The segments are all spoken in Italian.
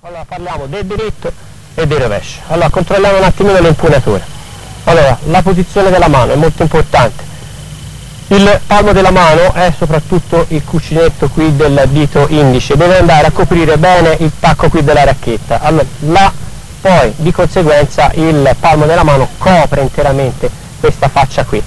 Allora parliamo del diritto e del rovescio. Allora controlliamo un attimino le impugnature. Allora, la posizione della mano è molto importante. Il palmo della mano è soprattutto il cuscinetto qui del dito indice, deve andare a coprire bene il tacco qui della racchetta. Allora, poi di conseguenza il palmo della mano copre interamente questa faccia qui.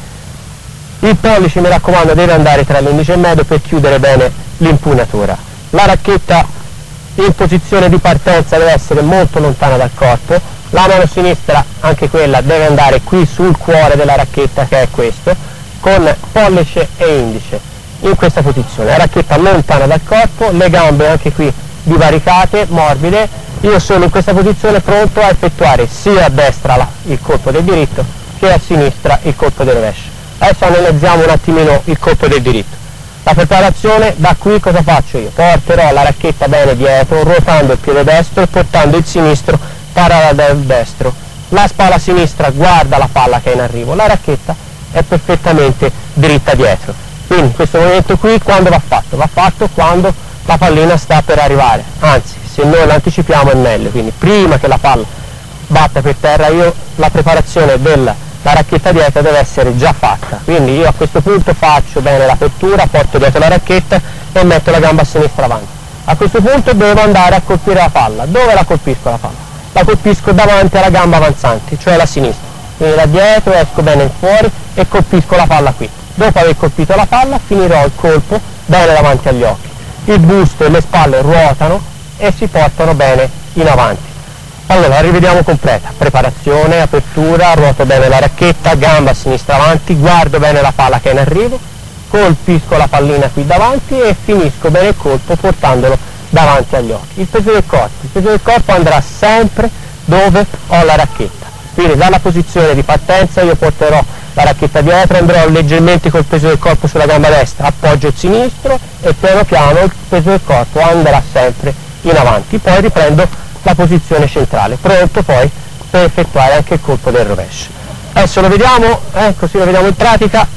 Il pollice, mi raccomando, deve andare tra l'indice e il medio per chiudere bene l'impugnatura. La racchetta in posizione di partenza deve essere molto lontana dal corpo, la mano sinistra, anche quella, deve andare qui sul cuore della racchetta, che è questo, con pollice e indice, in questa posizione, la racchetta lontana dal corpo, le gambe anche qui divaricate, morbide, io sono in questa posizione pronto a effettuare sia a destra il colpo del diritto che a sinistra il colpo del rovescio. Adesso analizziamo un attimino il colpo del diritto. La preparazione, da qui cosa faccio io? Porterò la racchetta bene dietro, ruotando il piede destro e portando il sinistro parallelo al destro. La spalla sinistra guarda la palla che è in arrivo, la racchetta è perfettamente dritta dietro. Quindi questo movimento qui quando va fatto? Va fatto quando la pallina sta per arrivare, anzi se noi l'anticipiamo è meglio, quindi prima che la palla batta per terra la preparazione della racchetta dietro deve essere già fatta, quindi io a questo punto faccio bene l'apertura, porto dietro la racchetta e metto la gamba a sinistra avanti. A questo punto devo andare a colpire la palla. Dove la colpisco la palla? La colpisco davanti alla gamba avanzante, cioè la sinistra, quindi da dietro esco bene in fuori e colpisco la palla qui. Dopo aver colpito la palla finirò il colpo bene davanti agli occhi, il busto e le spalle ruotano e si portano bene in avanti. Allora, rivediamo completa, preparazione, apertura, ruoto bene la racchetta, gamba a sinistra avanti, guardo bene la palla che è in arrivo, colpisco la pallina qui davanti e finisco bene il colpo portandolo davanti agli occhi. Il peso del corpo andrà sempre dove ho la racchetta, quindi dalla posizione di partenza io porterò la racchetta dietro, andrò leggermente col peso del corpo sulla gamba destra, appoggio il sinistro e piano piano il peso del corpo andrà sempre in avanti, poi riprendo la posizione centrale, pronto poi per effettuare anche il colpo del rovescio. Adesso lo vediamo, così lo vediamo in pratica.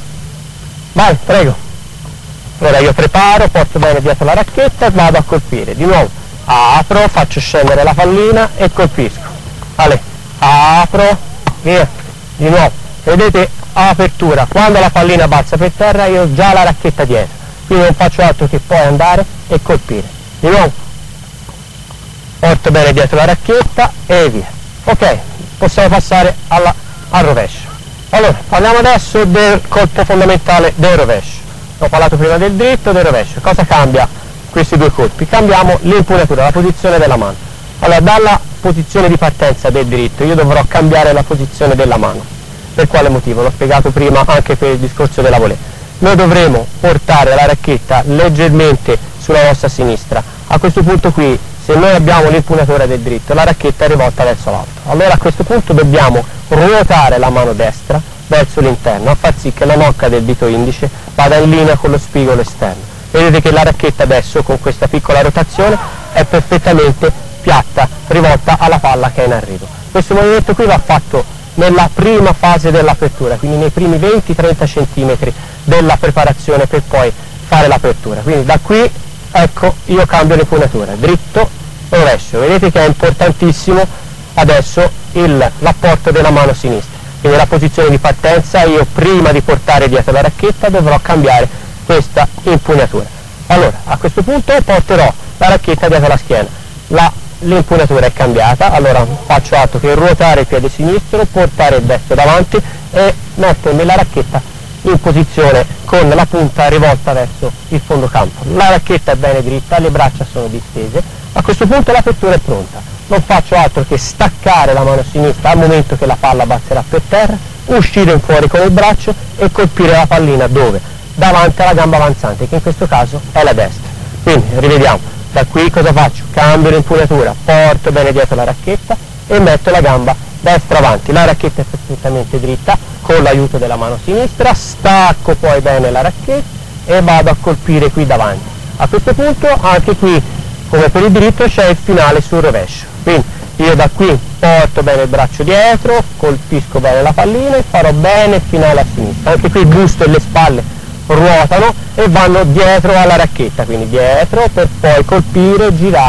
Vai, prego. Allora io preparo, porto bene dietro la racchetta e vado a colpire. Di nuovo apro, faccio scendere la pallina e colpisco. Vale, apro, via. Di nuovo, vedete, apertura, quando la pallina balza per terra io ho già la racchetta dietro, quindi non faccio altro che poi andare e colpire. Di nuovo, porto bene dietro la racchetta e via. Ok, possiamo passare al rovescio. Allora, parliamo adesso del colpo fondamentale del rovescio. Ho parlato prima del dritto e del rovescio. Cosa cambia questi due colpi? Cambiamo l'impugnatura, la posizione della mano. Allora, dalla posizione di partenza del dritto io dovrò cambiare la posizione della mano. Per quale motivo? L'ho spiegato prima anche per il discorso della volée. Noi dovremo portare la racchetta leggermente sulla nostra sinistra. A questo punto qui, se noi abbiamo l'impugnatura del dritto, la racchetta è rivolta verso l'alto. Allora a questo punto dobbiamo ruotare la mano destra verso l'interno, a far sì che la nocca del dito indice vada in linea con lo spigolo esterno. Vedete che la racchetta adesso, con questa piccola rotazione, è perfettamente piatta, rivolta alla palla che è in arrivo. Questo movimento qui va fatto nella prima fase dell'apertura, quindi nei primi 20-30 cm della preparazione per poi fare l'apertura. Quindi da qui, ecco, io cambio l'impugnatura, dritto, rovescio. Vedete che è importantissimo adesso l'apporto della mano sinistra, quindi la posizione di partenza io prima di portare dietro la racchetta dovrò cambiare questa impugnatura. Allora a questo punto porterò la racchetta dietro la schiena, l'impugnatura è cambiata, allora faccio altro che ruotare il piede sinistro, portare il destro davanti e mettermi la racchetta in posizione con la punta rivolta verso il fondo campo. La racchetta è bene dritta, le braccia sono distese. A questo punto l'apertura è pronta, non faccio altro che staccare la mano sinistra al momento che la palla balzerà per terra, uscire in fuori con il braccio e colpire la pallina dove? Davanti alla gamba avanzante, che in questo caso è la destra. Quindi rivediamo, da qui cosa faccio? Cambio l'impugnatura, porto bene dietro la racchetta e metto la gamba destra avanti, la racchetta è perfettamente dritta con l'aiuto della mano sinistra, stacco poi bene la racchetta e vado a colpire qui davanti. A questo punto anche qui, come per il dritto, c'è il finale sul rovescio, quindi io da qui porto bene il braccio dietro, colpisco bene la pallina e farò bene il finale a sinistra. Anche qui il busto e le spalle ruotano e vanno dietro alla racchetta, quindi dietro per poi colpire, girare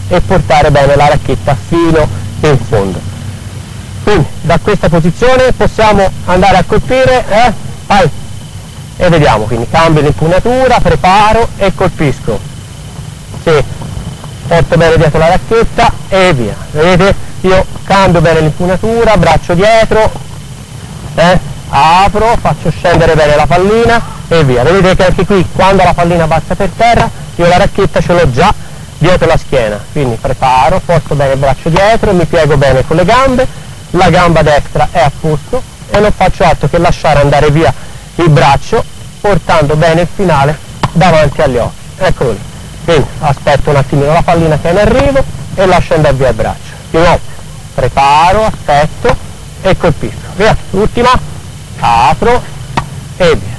e portare bene la racchetta fino in fondo. Quindi da questa posizione possiamo andare a colpire, vai, e vediamo, quindi cambio l'impugnatura, preparo e colpisco. Sì, porto bene dietro la racchetta e via. Vedete, io cambio bene l'impugnatura, braccio dietro, apro, faccio scendere bene la pallina e via. Vedete che anche qui, quando la pallina passa per terra, io la racchetta ce l'ho già dietro la schiena, quindi preparo, porto bene il braccio dietro, mi piego bene con le gambe, la gamba destra è a posto e non faccio altro che lasciare andare via il braccio, portando bene il finale davanti agli occhi. Eccolo lì. Quindi aspetto un attimino la pallina che è in arrivo e lascio andare via il braccio. Di nuovo, preparo, aspetto e colpisco. Via, l'ultima, apro e via.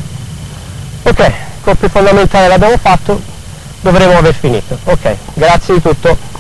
Ok, colpi fondamentali l'abbiamo fatto, dovremo aver finito. Ok, grazie di tutto.